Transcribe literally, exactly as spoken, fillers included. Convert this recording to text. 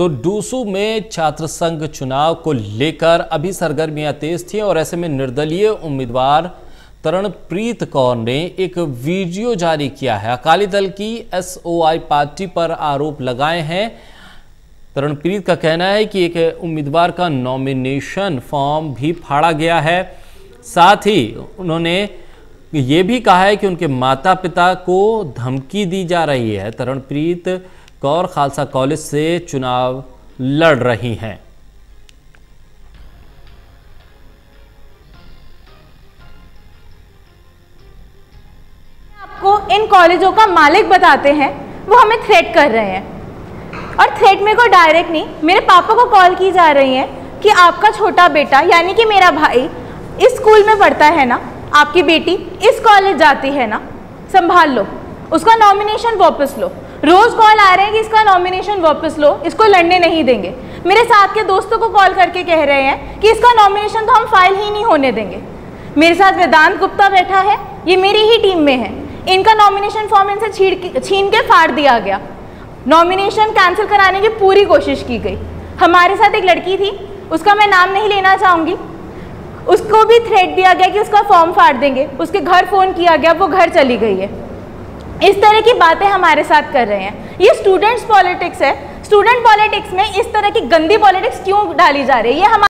तो डूसू में छात्र संघ चुनाव को लेकर अभी सरगर्मियां तेज थी और ऐसे में निर्दलीय उम्मीदवार तरणप्रीत कौर ने एक वीडियो जारी किया है। अकाली दल की एस ओ आई पार्टी पर आरोप लगाए हैं। तरणप्रीत का कहना है कि एक उम्मीदवार का नॉमिनेशन फॉर्म भी फाड़ा गया है। साथ ही उन्होंने ये भी कहा है कि उनके माता पिता को धमकी दी जा रही है। तरणप्रीत कौर खालसा कॉलेज से चुनाव लड़ रही हैं। आपको इन कॉलेजों का मालिक बताते हैं, वो हमें थ्रेट कर रहे हैं और थ्रेट में को डायरेक्ट नहीं, मेरे पापा को कॉल की जा रही है कि आपका छोटा बेटा यानी कि मेरा भाई इस स्कूल में पढ़ता है ना, आपकी बेटी इस कॉलेज जाती है ना, संभाल लो, उसका नॉमिनेशन वापस लो। रोज कॉल आ रहे हैं कि इसका नॉमिनेशन वापस लो, इसको लड़ने नहीं देंगे। मेरे साथ के दोस्तों को कॉल करके कह रहे हैं कि इसका नॉमिनेशन तो हम फाइल ही नहीं होने देंगे। मेरे साथ वेदांत गुप्ता बैठा है, ये मेरी ही टीम में है। इनका नॉमिनेशन फॉर्म इनसे छीन छीन के फाड़ दिया गया। नॉमिनेशन कैंसिल कराने की पूरी कोशिश की गई। हमारे साथ एक लड़की थी, उसका मैं नाम नहीं लेना चाहूँगी, उसको भी थ्रेट दिया गया कि उसका फॉर्म फाड़ देंगे। उसके घर फ़ोन किया गया, वो घर चली गई है। इस तरह की बातें हमारे साथ कर रहे हैं। ये स्टूडेंट्स पॉलिटिक्स है। स्टूडेंट पॉलिटिक्स में इस तरह की गंदी पॉलिटिक्स क्यों डाली जा रही है? ये हमारे